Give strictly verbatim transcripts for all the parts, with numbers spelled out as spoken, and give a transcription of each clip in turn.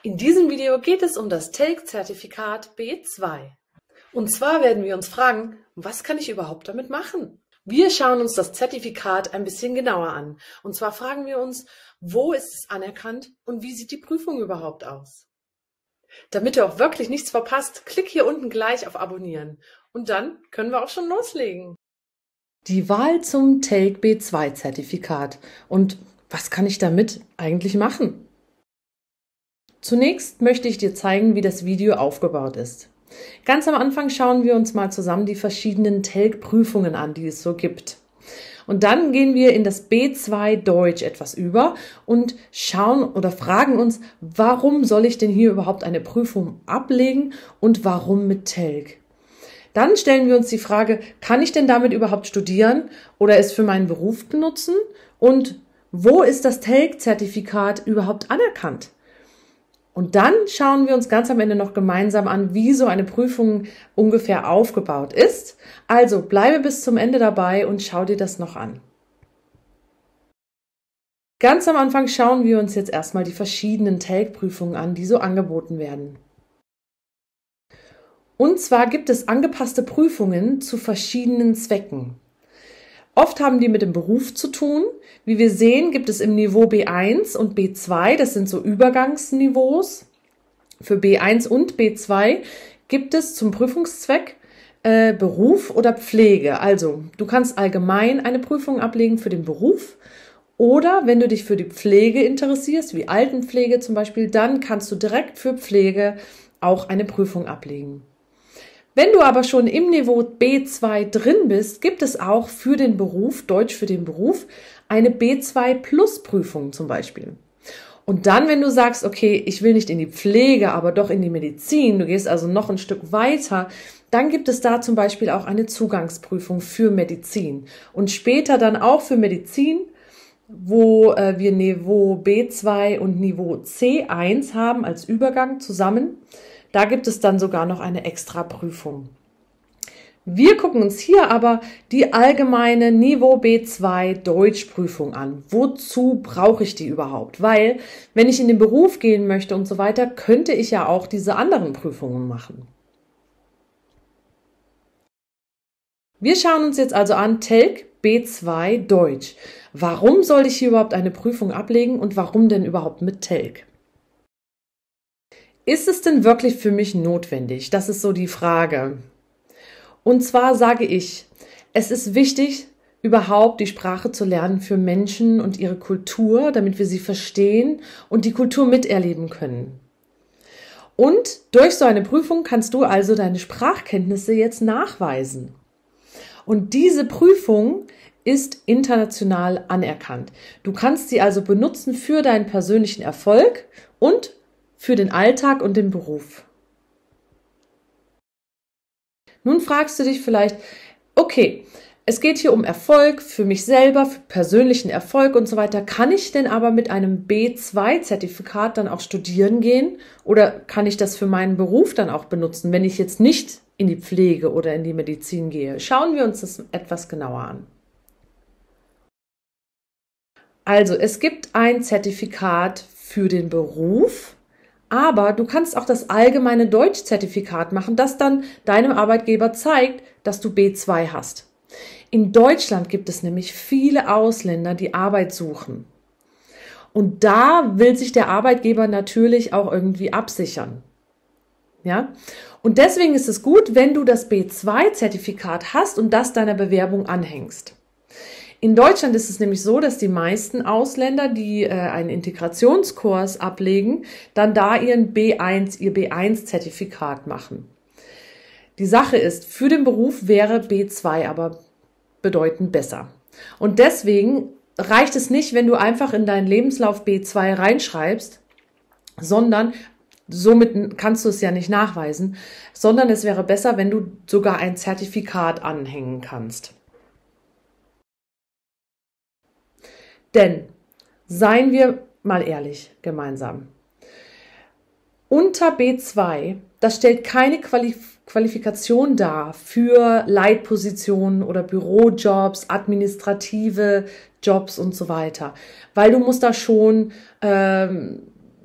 In diesem Video geht es um das TELC-Zertifikat B zwei. Und zwar werden wir uns fragen, was kann ich überhaupt damit machen? Wir schauen uns das Zertifikat ein bisschen genauer an. Und zwar fragen wir uns, wo ist es anerkannt und wie sieht die Prüfung überhaupt aus? Damit du auch wirklich nichts verpasst, klick hier unten gleich auf Abonnieren. Und dann können wir auch schon loslegen. Die Wahl zum TELC B zwei Zertifikat. Und was kann ich damit eigentlich machen? Zunächst möchte ich dir zeigen, wie das Video aufgebaut ist. Ganz am Anfang schauen wir uns mal zusammen die verschiedenen TELC-Prüfungen an, die es so gibt. Und dann gehen wir in das B zwei Deutsch etwas über und schauen oder fragen uns, warum soll ich denn hier überhaupt eine Prüfung ablegen und warum mit TELC? Dann stellen wir uns die Frage, kann ich denn damit überhaupt studieren oder es für meinen Beruf benutzen? Und wo ist das TELC-Zertifikat überhaupt anerkannt? Und dann schauen wir uns ganz am Ende noch gemeinsam an, wie so eine Prüfung ungefähr aufgebaut ist. Also bleibe bis zum Ende dabei und schau dir das noch an. Ganz am Anfang schauen wir uns jetzt erstmal die verschiedenen TELC-Prüfungen an, die so angeboten werden. Und zwar gibt es angepasste Prüfungen zu verschiedenen Zwecken. Oft haben die mit dem Beruf zu tun. Wie wir sehen, gibt es im Niveau B eins und B zwei, das sind so Übergangsniveaus. Für B eins und B zwei gibt es zum Prüfungszweck äh, Beruf oder Pflege. Also du kannst allgemein eine Prüfung ablegen für den Beruf oder wenn du dich für die Pflege interessierst, wie Altenpflege zum Beispiel, dann kannst du direkt für Pflege auch eine Prüfung ablegen. Wenn du aber schon im Niveau B zwei drin bist, gibt es auch für den Beruf, Deutsch für den Beruf, eine B zwei Plus Prüfung zum Beispiel. Und dann, wenn du sagst, okay, ich will nicht in die Pflege, aber doch in die Medizin, du gehst also noch ein Stück weiter, dann gibt es da zum Beispiel auch eine Zugangsprüfung für Medizin. Und später dann auch für Medizin, wo äh, wir Niveau B zwei und Niveau C eins haben als Übergang zusammen. Da gibt es dann sogar noch eine extra Prüfung. Wir gucken uns hier aber die allgemeine Niveau B zwei Deutschprüfung an. Wozu brauche ich die überhaupt? Weil, wenn ich in den Beruf gehen möchte und so weiter, könnte ich ja auch diese anderen Prüfungen machen. Wir schauen uns jetzt also an TELC B zwei Deutsch. Warum soll ich hier überhaupt eine Prüfung ablegen und warum denn überhaupt mit TELC? Ist es denn wirklich für mich notwendig? Das ist so die Frage. Und zwar sage ich, es ist wichtig, überhaupt die Sprache zu lernen für Menschen und ihre Kultur, damit wir sie verstehen und die Kultur miterleben können. Und durch so eine Prüfung kannst du also deine Sprachkenntnisse jetzt nachweisen. Und diese Prüfung ist international anerkannt. Du kannst sie also benutzen für deinen persönlichen Erfolg und für den Alltag und den Beruf. Nun fragst du dich vielleicht, okay, es geht hier um Erfolg für mich selber, für persönlichen Erfolg und so weiter. Kann ich denn aber mit einem B zwei Zertifikat dann auch studieren gehen? Oder kann ich das für meinen Beruf dann auch benutzen, wenn ich jetzt nicht in die Pflege oder in die Medizin gehe? Schauen wir uns das etwas genauer an. Also, es gibt ein Zertifikat für den Beruf. Aber du kannst auch das allgemeine Deutschzertifikat machen, das dann deinem Arbeitgeber zeigt, dass du B zwei hast. In Deutschland gibt es nämlich viele Ausländer, die Arbeit suchen. Und da will sich der Arbeitgeber natürlich auch irgendwie absichern. Ja? Und deswegen ist es gut, wenn du das B zwei Zertifikat hast und das deiner Bewerbung anhängst. In Deutschland ist es nämlich so, dass die meisten Ausländer, die äh, einen Integrationskurs ablegen, dann da ihren B eins, ihr B eins Zertifikat machen. Die Sache ist, für den Beruf wäre B zwei aber bedeutend besser. Und deswegen reicht es nicht, wenn du einfach in deinen Lebenslauf B zwei reinschreibst, sondern somit kannst du es ja nicht nachweisen, sondern es wäre besser, wenn du sogar ein Zertifikat anhängen kannst. Denn, seien wir mal ehrlich gemeinsam, unter B zwei, das stellt keine Qualif- Qualifikation dar für Leitpositionen oder Bürojobs, administrative Jobs und so weiter, weil du musst da schon ähm,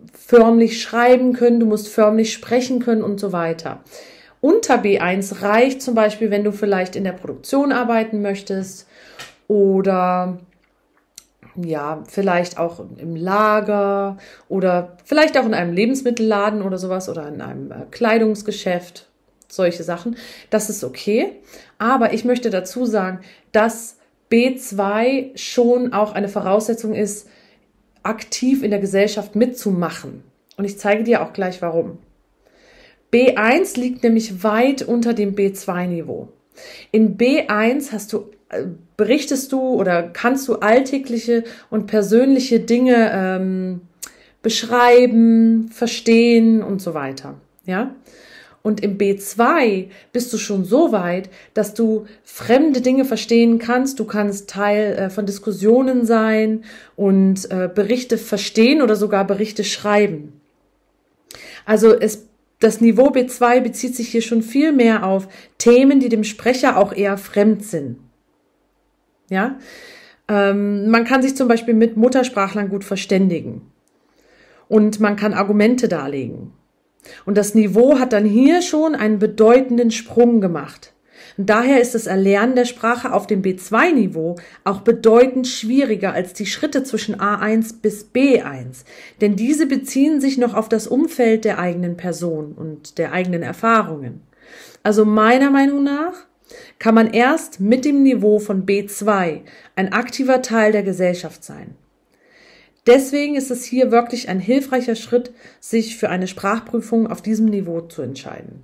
förmlich schreiben können, du musst förmlich sprechen können und so weiter. Unter B eins reicht zum Beispiel, wenn du vielleicht in der Produktion arbeiten möchtest oder ja, vielleicht auch im Lager oder vielleicht auch in einem Lebensmittelladen oder sowas oder in einem Kleidungsgeschäft, solche Sachen. Das ist okay. Aber ich möchte dazu sagen, dass B zwei schon auch eine Voraussetzung ist, aktiv in der Gesellschaft mitzumachen. Und ich zeige dir auch gleich, warum. B eins liegt nämlich weit unter dem B zwei Niveau. In B eins hast du, berichtest du oder kannst du alltägliche und persönliche Dinge ähm, beschreiben, verstehen und so weiter. Ja? Und im B zwei bist du schon so weit, dass du fremde Dinge verstehen kannst. Du kannst Teil äh, von Diskussionen sein und äh, Berichte verstehen oder sogar Berichte schreiben. Also es, das Niveau B zwei bezieht sich hier schon viel mehr auf Themen, die dem Sprecher auch eher fremd sind. Ja? Ähm, man kann sich zum Beispiel mit Muttersprachlern gut verständigen. Und man kann Argumente darlegen. Und das Niveau hat dann hier schon einen bedeutenden Sprung gemacht. Und daher ist das Erlernen der Sprache auf dem B zwei Niveau auch bedeutend schwieriger als die Schritte zwischen A eins bis B eins. Denn diese beziehen sich noch auf das Umfeld der eigenen Person und der eigenen Erfahrungen. Also meiner Meinung nach kann man erst mit dem Niveau von B zwei ein aktiver Teil der Gesellschaft sein. Deswegen ist es hier wirklich ein hilfreicher Schritt, sich für eine Sprachprüfung auf diesem Niveau zu entscheiden.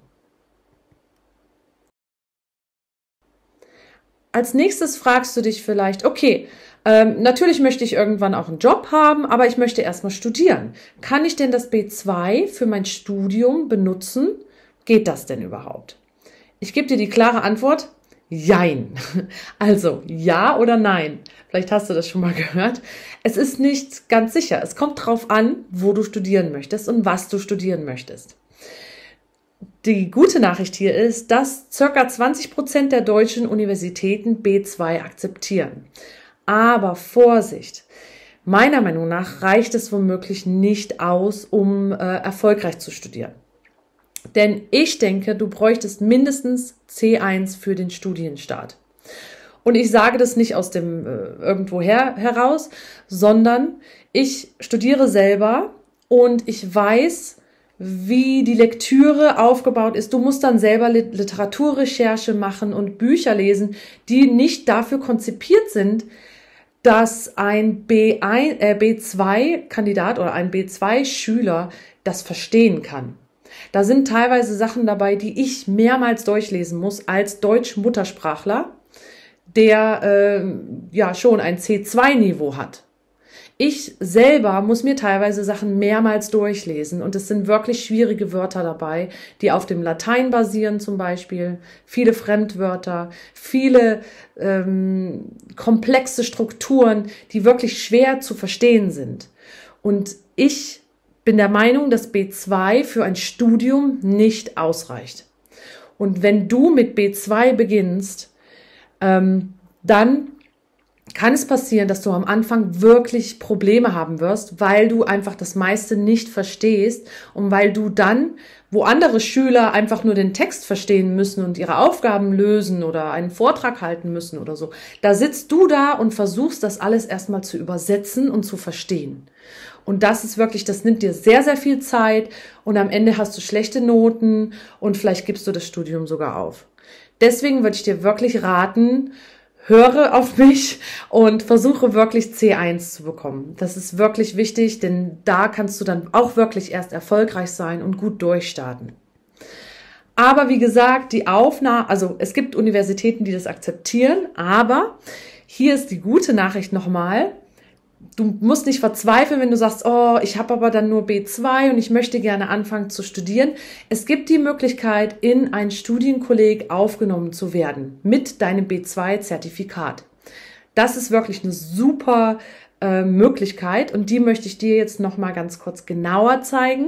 Als nächstes fragst du dich vielleicht, okay, ähm, natürlich möchte ich irgendwann auch einen Job haben, aber ich möchte erstmal studieren. Kann ich denn das B zwei für mein Studium benutzen? Geht das denn überhaupt? Ich gebe dir die klare Antwort, jein. Also ja oder nein. Vielleicht hast du das schon mal gehört. Es ist nicht ganz sicher. Es kommt drauf an, wo du studieren möchtest und was du studieren möchtest. Die gute Nachricht hier ist, dass ca. zwanzig Prozent der deutschen Universitäten B zwei akzeptieren. Aber Vorsicht! Meiner Meinung nach reicht es womöglich nicht aus, um äh, erfolgreich zu studieren. Denn ich denke, du bräuchtest mindestens C eins für den Studienstart. Und ich sage das nicht aus dem äh, irgendwoher heraus, sondern ich studiere selber und ich weiß, wie die Lektüre aufgebaut ist. Du musst dann selber Literaturrecherche machen und Bücher lesen, die nicht dafür konzipiert sind, dass ein B eins, äh, B zwei Kandidat oder ein B zwei Schüler das verstehen kann. Da sind teilweise Sachen dabei, die ich mehrmals durchlesen muss als Deutsch-Muttersprachler, der äh, ja schon ein C zwei Niveau hat. Ich selber muss mir teilweise Sachen mehrmals durchlesen und es sind wirklich schwierige Wörter dabei, die auf dem Latein basieren zum Beispiel, viele Fremdwörter, viele ähm, komplexe Strukturen, die wirklich schwer zu verstehen sind. Und ich bin der Meinung, dass B zwei für ein Studium nicht ausreicht. Und wenn du mit B zwei beginnst, ähm, dann kann es passieren, dass du am Anfang wirklich Probleme haben wirst, weil du einfach das meiste nicht verstehst und weil du dann, wo andere Schüler einfach nur den Text verstehen müssen und ihre Aufgaben lösen oder einen Vortrag halten müssen oder so, da sitzt du da und versuchst das alles erstmal zu übersetzen und zu verstehen. Und das ist wirklich, das nimmt dir sehr, sehr viel Zeit und am Ende hast du schlechte Noten und vielleicht gibst du das Studium sogar auf. Deswegen würde ich dir wirklich raten, höre auf mich und versuche wirklich C eins zu bekommen. Das ist wirklich wichtig, denn da kannst du dann auch wirklich erst erfolgreich sein und gut durchstarten. Aber wie gesagt, die Aufnahme, also es gibt Universitäten, die das akzeptieren, aber hier ist die gute Nachricht nochmal. Du musst nicht verzweifeln, wenn du sagst, oh, ich habe aber dann nur B zwei und ich möchte gerne anfangen zu studieren. Es gibt die Möglichkeit, in ein Studienkolleg aufgenommen zu werden mit deinem B zwei Zertifikat. Das ist wirklich eine super äh, Möglichkeit und die möchte ich dir jetzt noch mal ganz kurz genauer zeigen.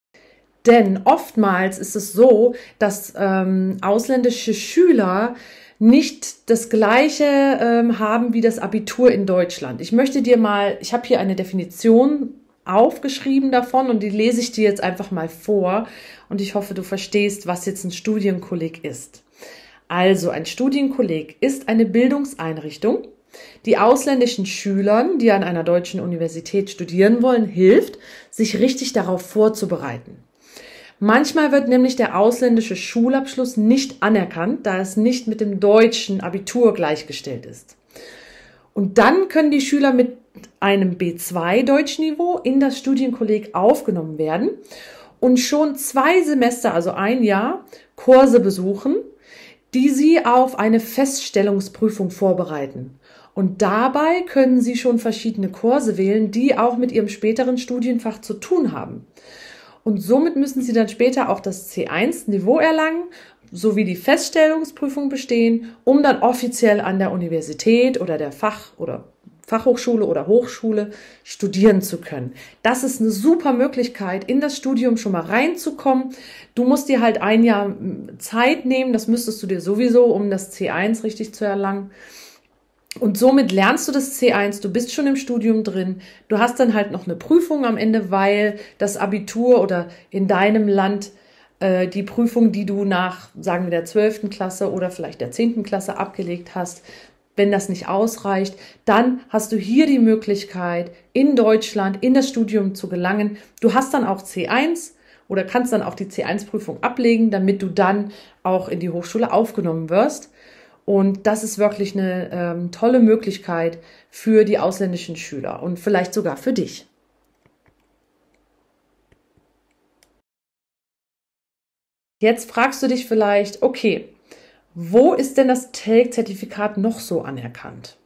Denn oftmals ist es so, dass ähm, ausländische Schüler nicht das gleiche ähm, haben wie das Abitur in Deutschland. Ich möchte dir mal, ich habe hier eine Definition aufgeschrieben davon und die lese ich dir jetzt einfach mal vor und ich hoffe, du verstehst, was jetzt ein Studienkolleg ist. Also, ein Studienkolleg ist eine Bildungseinrichtung, die ausländischen Schülern, die an einer deutschen Universität studieren wollen, hilft, sich richtig darauf vorzubereiten. Manchmal wird nämlich der ausländische Schulabschluss nicht anerkannt, da es nicht mit dem deutschen Abitur gleichgestellt ist. Und dann können die Schüler mit einem B zwei Deutschniveau in das Studienkolleg aufgenommen werden und schon zwei Semester, also ein Jahr, Kurse besuchen, die sie auf eine Feststellungsprüfung vorbereiten. Und dabei können sie schon verschiedene Kurse wählen, die auch mit ihrem späteren Studienfach zu tun haben. Und somit müssen sie dann später auch das C eins Niveau erlangen, sowie die Feststellungsprüfung bestehen, um dann offiziell an der Universität oder der Fach- oder Fachhochschule oder Hochschule studieren zu können. Das ist eine super Möglichkeit, in das Studium schon mal reinzukommen. Du musst dir halt ein Jahr Zeit nehmen, das müsstest du dir sowieso, um das C eins richtig zu erlangen. Und somit lernst du das C eins, du bist schon im Studium drin, du hast dann halt noch eine Prüfung am Ende, weil das Abitur oder in deinem Land äh, die Prüfung, die du nach, sagen wir, der zwölften Klasse oder vielleicht der zehnten Klasse abgelegt hast, wenn das nicht ausreicht, dann hast du hier die Möglichkeit, in Deutschland in das Studium zu gelangen. Du hast dann auch C eins oder kannst dann auch die C eins Prüfung ablegen, damit du dann auch in die Hochschule aufgenommen wirst. Und das ist wirklich eine ähm, tolle Möglichkeit für die ausländischen Schüler und vielleicht sogar für dich. Jetzt fragst du dich vielleicht, okay, wo ist denn das T E L C-Zertifikat noch so anerkannt?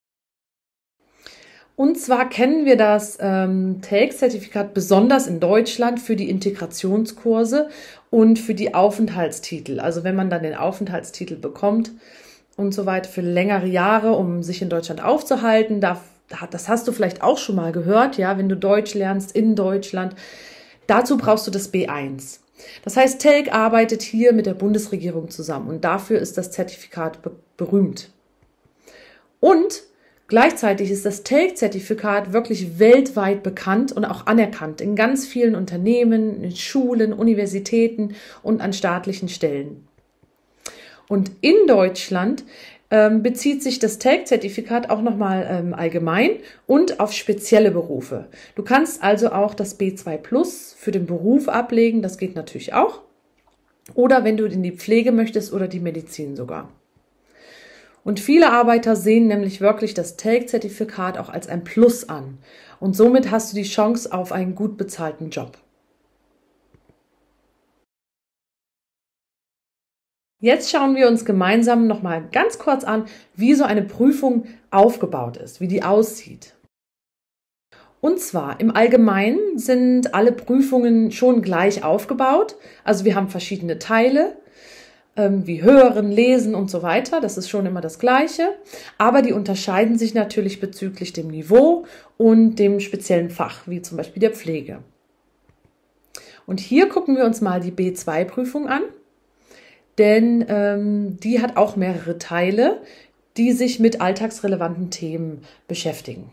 Und zwar kennen wir das ähm, T E L C-Zertifikat besonders in Deutschland für die Integrationskurse und für die Aufenthaltstitel. Also wenn man dann den Aufenthaltstitel bekommt und so weiter für längere Jahre, um sich in Deutschland aufzuhalten, da, das hast du vielleicht auch schon mal gehört, ja, wenn du Deutsch lernst in Deutschland. Dazu brauchst du das B eins. Das heißt, T E L C arbeitet hier mit der Bundesregierung zusammen und dafür ist das Zertifikat be- berühmt. Und gleichzeitig ist das T E L C-Zertifikat wirklich weltweit bekannt und auch anerkannt in ganz vielen Unternehmen, in Schulen, Universitäten und an staatlichen Stellen. Und in Deutschland ähm, bezieht sich das T E L C-Zertifikat auch nochmal ähm, allgemein und auf spezielle Berufe. Du kannst also auch das B zwei Plus für den Beruf ablegen, das geht natürlich auch. Oder wenn du in die Pflege möchtest oder die Medizin sogar. Und viele Arbeiter sehen nämlich wirklich das T E L C-Zertifikat auch als ein Plus an. Und somit hast du die Chance auf einen gut bezahlten Job. Jetzt schauen wir uns gemeinsam nochmal ganz kurz an, wie so eine Prüfung aufgebaut ist, wie die aussieht. Und zwar im Allgemeinen sind alle Prüfungen schon gleich aufgebaut. Also wir haben verschiedene Teile, ähm, wie Hören, Lesen und so weiter. Das ist schon immer das Gleiche. Aber die unterscheiden sich natürlich bezüglich dem Niveau und dem speziellen Fach, wie zum Beispiel der Pflege. Und hier gucken wir uns mal die B zwei Prüfung an. Denn ähm, die hat auch mehrere Teile, die sich mit alltagsrelevanten Themen beschäftigen.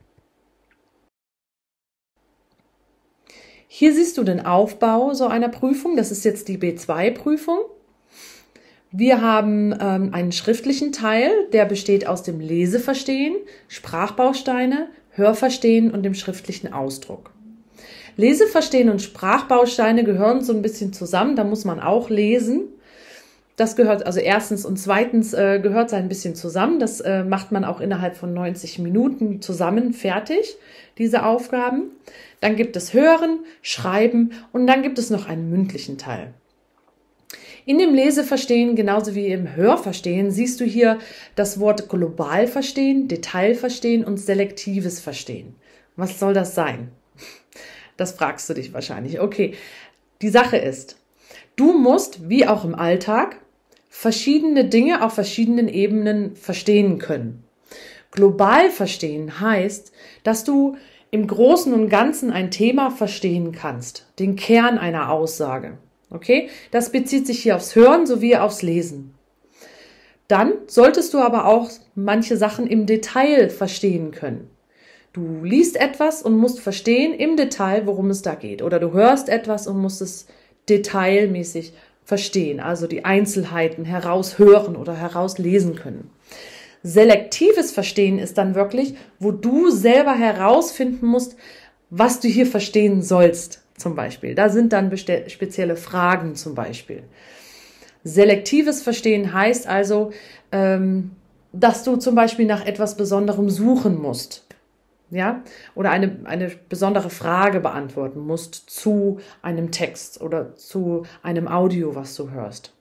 Hier siehst du den Aufbau so einer Prüfung. Das ist jetzt die B zwei Prüfung. Wir haben ähm, einen schriftlichen Teil, der besteht aus dem Leseverstehen, Sprachbausteine, Hörverstehen und dem schriftlichen Ausdruck. Leseverstehen und Sprachbausteine gehören so ein bisschen zusammen, da muss man auch lesen. Das gehört also erstens und zweitens äh, gehört ein bisschen zusammen. Das äh, macht man auch innerhalb von neunzig Minuten zusammen fertig, diese Aufgaben. Dann gibt es Hören, Schreiben und dann gibt es noch einen mündlichen Teil. In dem Leseverstehen genauso wie im Hörverstehen siehst du hier das Wort Globalverstehen, Detailverstehen und selektives Verstehen. Was soll das sein? Das fragst du dich wahrscheinlich. Okay, die Sache ist, du musst, wie auch im Alltag, verschiedene Dinge auf verschiedenen Ebenen verstehen können. Global verstehen heißt, dass du im Großen und Ganzen ein Thema verstehen kannst, den Kern einer Aussage. Okay? Das bezieht sich hier aufs Hören sowie aufs Lesen. Dann solltest du aber auch manche Sachen im Detail verstehen können. Du liest etwas und musst verstehen im Detail, worum es da geht. Oder du hörst etwas und musst es detailmäßig verstehen, also die Einzelheiten heraushören oder herauslesen können. Selektives Verstehen ist dann wirklich, wo du selber herausfinden musst, was du hier verstehen sollst, zum Beispiel. Da sind dann spezielle Fragen zum Beispiel. Selektives Verstehen heißt also, ähm, dass du zum Beispiel nach etwas Besonderem suchen musst. Ja, oder eine, eine besondere Frage beantworten musst zu einem Text oder zu einem Audio, was du hörst.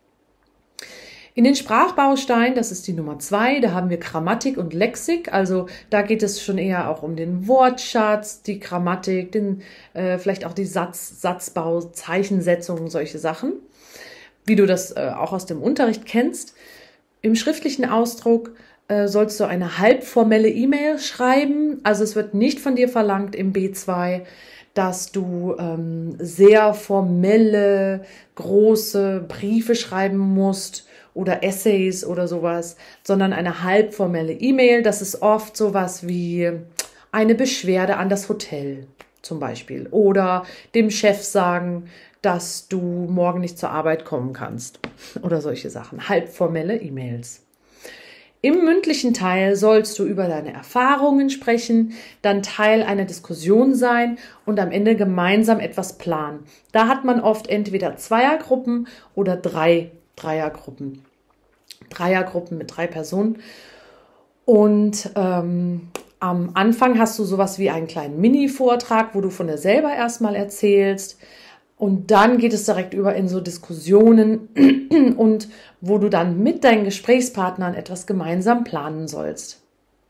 In den Sprachbausteinen, das ist die Nummer zwei, da haben wir Grammatik und Lexik. Also da geht es schon eher auch um den Wortschatz, die Grammatik, den, äh, vielleicht auch die Satz, Satzbau, Zeichensetzung, solche Sachen, wie du das äh, auch aus dem Unterricht kennst. Im schriftlichen Ausdruck sollst du eine halbformelle E-Mail schreiben. Also es wird nicht von dir verlangt im B zwei, dass du ähm, sehr formelle, große Briefe schreiben musst oder Essays oder sowas, sondern eine halbformelle E-Mail. Das ist oft sowas wie eine Beschwerde an das Hotel zum Beispiel oder dem Chef sagen, dass du morgen nicht zur Arbeit kommen kannst oder solche Sachen. Halbformelle E-Mails. Im mündlichen Teil sollst du über deine Erfahrungen sprechen, dann Teil einer Diskussion sein und am Ende gemeinsam etwas planen. Da hat man oft entweder Zweiergruppen oder drei Dreiergruppen. Dreiergruppen mit drei Personen. Und ähm, am Anfang hast du sowas wie einen kleinen Mini-Vortrag, wo du von dir selber erstmal erzählst. Und dann geht es direkt über in so Diskussionen und wo du dann mit deinen Gesprächspartnern etwas gemeinsam planen sollst.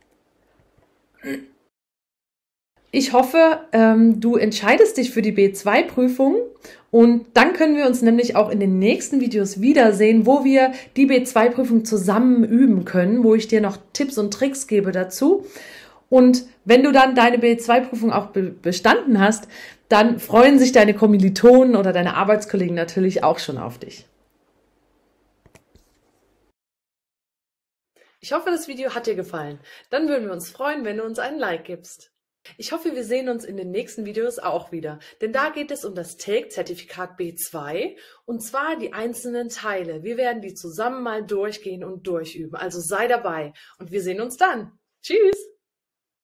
Ich hoffe, ähm, du entscheidest dich für die B zwei Prüfung und dann können wir uns nämlich auch in den nächsten Videos wiedersehen, wo wir die B zwei Prüfung zusammen üben können, wo ich dir noch Tipps und Tricks gebe dazu. Und wenn du dann deine B zwei Prüfung auch be- bestanden hast, dann freuen sich deine Kommilitonen oder deine Arbeitskollegen natürlich auch schon auf dich. Ich hoffe, das Video hat dir gefallen. Dann würden wir uns freuen, wenn du uns einen Like gibst. Ich hoffe, wir sehen uns in den nächsten Videos auch wieder, denn da geht es um das T A E C-Zertifikat B zwei und zwar die einzelnen Teile. Wir werden die zusammen mal durchgehen und durchüben, also sei dabei und wir sehen uns dann. Tschüss!